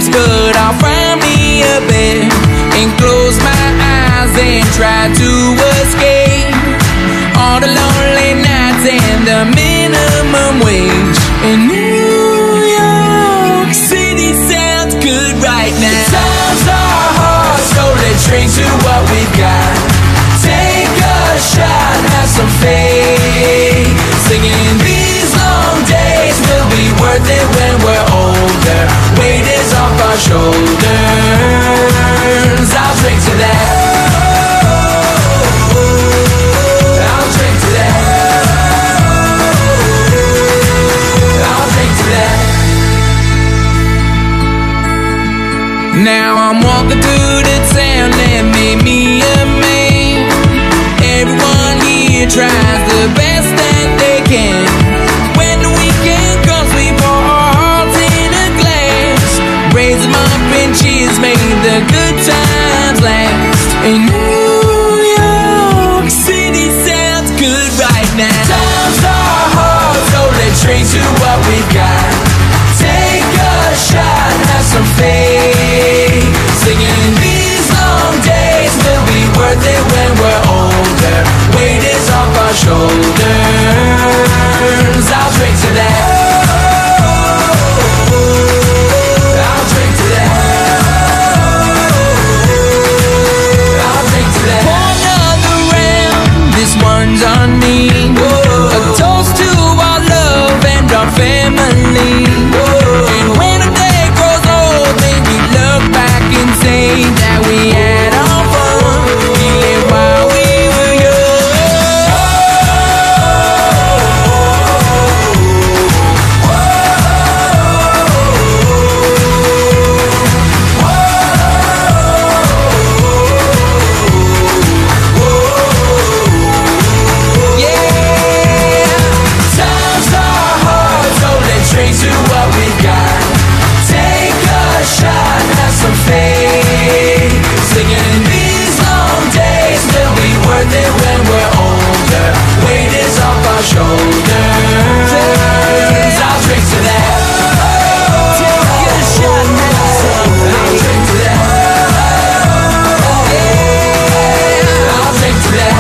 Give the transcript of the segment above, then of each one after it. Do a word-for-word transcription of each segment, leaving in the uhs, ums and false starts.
legs, but I'll find me a bed and close my eyes and try to escape all the lonely nights and the minimum wage. And New York City sounds good right now. The times are hard, so let's drink to what we've got. Take a shot, have some faith. Singing these long days will be worth it when we're older. Weight is off our shoulders. I'll drink to that. I'll drink to that. I'll drink to that. Now I'm walking through the town that made me a man. Everyone here tries the best that they can. When the weekend comes, we pour our hearts in a glass, raise them up and cheers, make the good times last. And New York City sounds good right now. Times are hard, so let's drink to what we've got. Take a shot, have some faith. Singing these long days will be worth it when we're older. Weight is off our shoulders. I'll drink to that. I'll drink to that. I'll drink to that. Pour another round, this one's on me. A toast to our love and our family. And when a day grows old, then we look back and say that we had our fun, feeling while we were young. Drink to what we've got. Take a shot, have some faith. Singing these long days will be worth it when we're older. Weight is off our shoulders. I'll drink to that. Take a shot, have some faith. I'll drink to that. Yeah, I'll drink to that.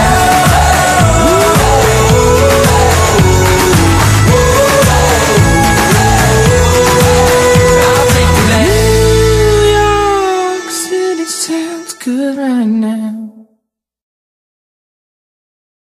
Sounds good right now.